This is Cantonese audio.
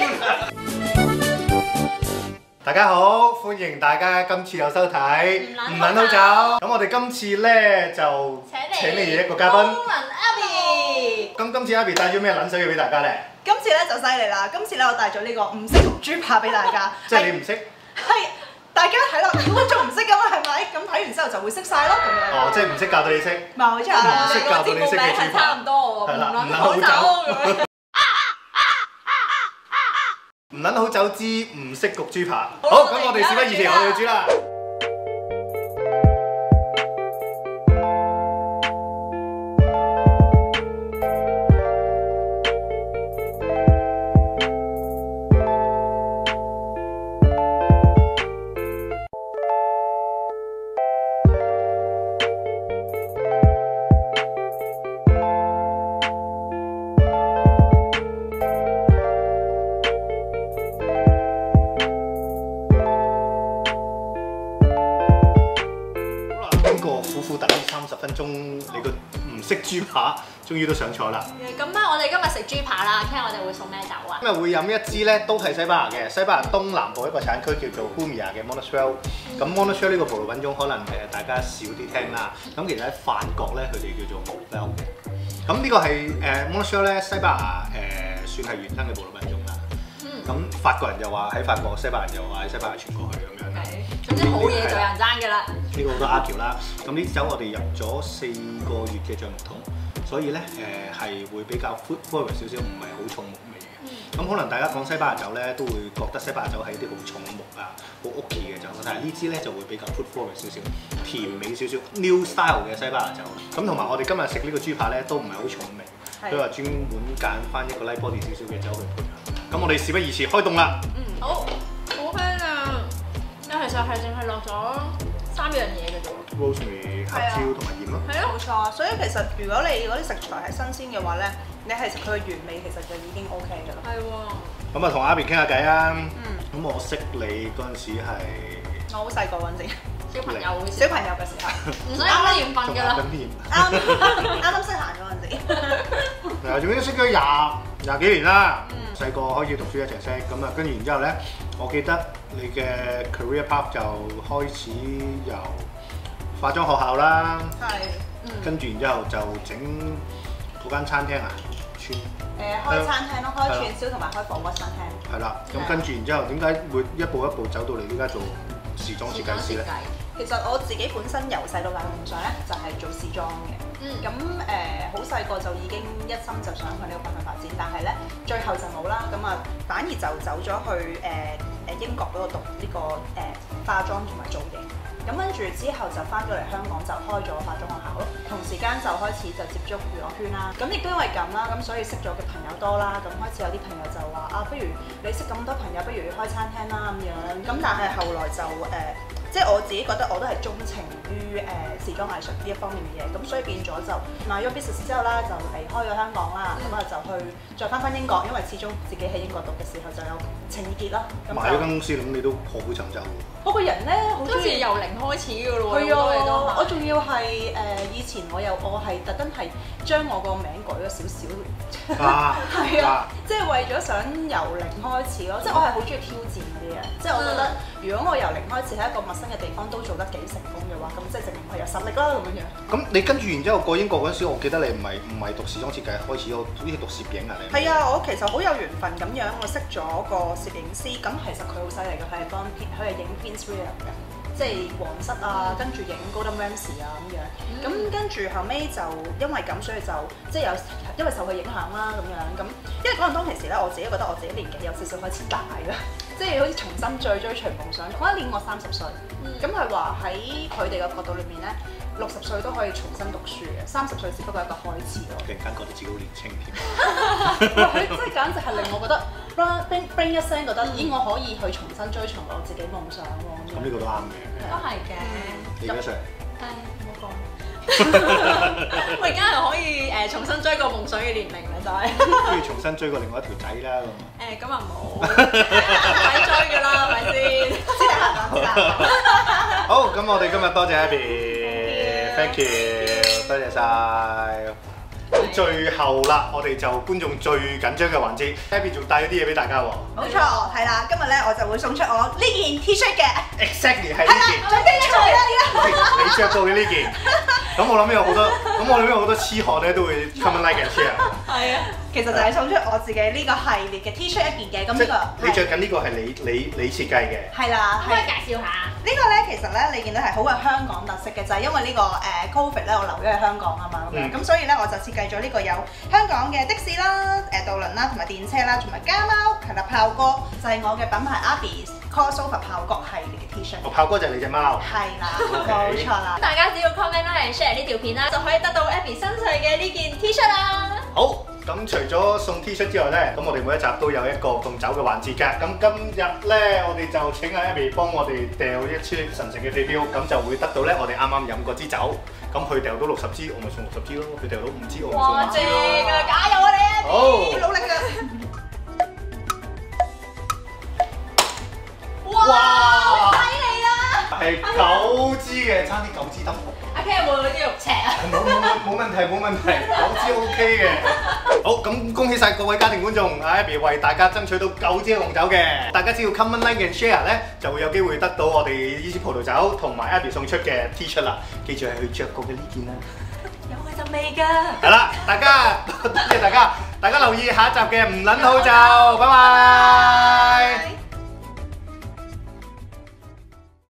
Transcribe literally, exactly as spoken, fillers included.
大家好，歡迎大家今次有收睇唔撚好走。咁我哋今次咧就請嚟一個嘉賓。 Abby。 咁今次 Abby 帶咗咩撚水要俾大家咧？ 今次咧就犀利啦！今次咧我帶咗呢個唔識焗豬扒俾大家。 即係你唔識？ 係大家睇落，如果仲唔識咁啊，係咪？咁睇完之後就會識晒咯，咁樣。 哦，即係唔識教到你識。 冇錯。 唔識教到你識嘅豬扒。 差唔多喎。 係啦，唔撚唔好走。 咁樣。 唔撚好走之唔識焗豬扒。好，咁我哋事不宜遲，我哋要煮啦。苦苦等三十分鐘，你個唔識豬扒，終於都上菜啦。 咁咧，我哋今日食豬扒啦，聽日我哋會送咩酒啊？ 今日會飲一支咧，都係西班牙嘅，西班牙東南部一個產區叫做 Jumilla 嘅 Monastral。咁 Monastral 呢個葡萄品種可能誒大家少啲聽啦。咁其實喺法國咧，佢哋叫做 Mouvel 嘅。咁呢個係誒 Monastral 咧，西班牙誒算係原生嘅葡萄品種啦。咁法國人又話喺法國，西班牙人又話喺西班牙傳過去咁樣。 總之好嘢就有人爭㗎啦。 呢個好多阿條啦。咁呢支酒我哋入咗四個月嘅橡木桶，所以咧誒係會比較 fruit forward 少少，唔係好重木味嘅。咁可能大家講西班牙酒咧，都會覺得西班牙酒係一啲好重木啊、好屋企嘅酒，但係呢支咧就會比較 fruit forward 少少，甜美少少 new style 嘅西班牙酒。咁同埋我哋今日食呢個豬扒咧都唔係好重味，都話專門揀翻一個 light body 少少嘅酒去配合。咁我哋事不宜遲，開動啦！ 嗯，好，好香啊！但其實係淨係落咗三樣嘢嘅啫喎 ，rosemary、黑椒同埋鹽咯。 係啊，冇錯。所以其實如果你嗰啲食材係新鮮嘅話咧，你係食佢嘅原味其實就已經 OK 㗎啦。 係喎。 咁啊，同阿 Abby 傾下偈啊。嗯。咁我識你嗰陣時係我好細個嗰陣時， 小朋友小朋友嘅時候， 唔使啱年份㗎啦。 啱啱啱識行嗰陣時。 嗱，總之識咗廿廿幾年啦。細個開始讀書一齊識，咁啊跟住然之後咧，我記得你嘅 career path 就開始由化妝學校啦， 係， 跟住然之後就整嗰間餐廳啊，串誒開餐廳咯，開串燒同埋開火鍋餐廳。 係啦，咁跟住然之後點解會一步一步走到嚟呢家做時裝設計師咧？ 其實我自己本身由細到大嘅夢想咧，就係做時裝嘅。咁誒好細個就已經一心就想向呢個方向發展，但係咧最後就冇啦。咁啊反而就走咗去誒誒英國嗰度讀呢個誒化妝同埋造型。咁跟住之後就翻咗嚟香港就開咗化妝學校咯。同時間就開始就接觸娛樂圈啦。咁亦都因為咁啦，咁所以識咗嘅朋友多啦。咁開始有啲朋友就話啊，不如你識咁多朋友，不如開餐廳啦咁樣。咁但係後來就誒。即係我自己覺得我都係鍾情於誒、呃、時裝藝術呢一方面嘅嘢，咁所以變咗就買咗 business 之後啦，就離開咗香港啦，咁啊、嗯、就去再翻返英國，因為始終自己喺英國讀嘅時候就有情結啦。買咗間公司，咁你都破釜沉舟喎。 我個人咧好中意由零開始㗎咯喎， 係啊，我仲要係誒、呃、以前我又我係特登係將我個名改咗少少，係啊，即係為咗想由零開始咯，即係我係好中意挑戰嗰啲嘢，即係我覺得如果我由零開始喺一個陌生嘅地方都做得幾成功嘅話，咁即係證明我有實力啦咁樣樣。咁你跟住然之後過英國嗰陣時，我記得你唔係唔係讀時裝設計開始，好似讀攝影啊你？ 係啊，我其實好有緣分咁樣，我識咗個攝影師，咁其實佢好犀利嘅，佢係幫佢係影 Prince William 嘅，即係皇室啊，跟住影 Gordon Ramsay 啊咁樣。咁跟住後尾就因為咁，所以就即係有因為受佢影響啦咁樣。咁因為嗰陣當其時咧，我自己覺得我自己年紀有少少開始大啦。即係好似重新再追隨夢想。嗰一年我三十歲，咁佢話喺佢哋嘅角度裏面咧，六十歲都可以重新讀書嘅，三十歲只不過係一個開始咯。 突然間覺得自己好年輕添。 佢真係簡直係令我覺得 bring bring 一聲覺得，咦我可以去重新追尋我自己夢想喎。 咁呢個都啱嘅。 都係嘅。 你幾多歲？ 係，唔好講。我而家係可以誒重新追過夢想嘅年齡啦，就係。 不如重新追過另外一條仔啦咁。 誒咁啊冇，唔使追㗎啦，係咪先？ 知啦，知啦。 好，咁我哋今日多謝 Abby，thank you，多謝晒。 咁最後啦，我哋就觀眾最緊張嘅環節 ，Abby 仲帶咗啲嘢俾大家喎。 冇錯，係啦，今日咧我就會送出我呢件 T-shirt 嘅。 Exactly 係呢件。 準備出嚟啦， 你你著到嘅呢件。咁我諗有好多，咁我諗有好多痴漢咧都會 comment like and share。 係啊，其實就係送出我自己呢個系列嘅 T-shirt 一件嘅，咁呢個你着緊呢個係你你你設計嘅。 係啦， 可唔可以介紹下？ 呢個咧其實咧你見到係好有香港特色嘅，就係因為呢個誒 Covid 咧我留咗喺香港啊嘛，咁樣咁所以咧我就設計咗呢個有香港嘅的士啦、誒渡輪啦、同埋電車啦，同埋家貓係啦炮哥，就係我嘅品牌 Abby Crossover 炮哥系列嘅 T-shirt。 個炮哥就係你隻貓。 係啦，冇錯啦。 大家只要 comment 啦 and share 呢條片啦，就可以得到 Abby 新製嘅呢件 T-shirt 啦。 好。咁除咗送 T-shirt 之外咧，咁我哋每一集都有一個送酒嘅環節嘅。咁今日咧，我哋就請阿 Abby 幫我哋掉一串神聖嘅飛鏢，咁就會得到咧我哋啱啱飲嗰支酒。咁佢掉到六十支，我咪送六十支咯；佢掉到五支，我咪送五支咯。 哇！正啊，加油啊你啊！ 好， 努力啊！ 哇！好犀利啊！ 係九支嘅，爭啲九支得。 阿 K 有冇嗰啲肉赤啊？ 冇冇冇冇問題冇問題，九支 OK 嘅。好，咁恭喜晒各位家庭觀眾，阿 Abby 為大家爭取到九支紅酒嘅。大家只要 comment like and share 咧，就會有機會得到我哋呢支葡萄酒同埋 Abby 送出嘅 T-shirt 啦。記住係佢着過嘅呢件啦。 有佢陣味㗎。 係啦，大家多謝大家，大家留意下一集嘅唔撚好酒，拜拜。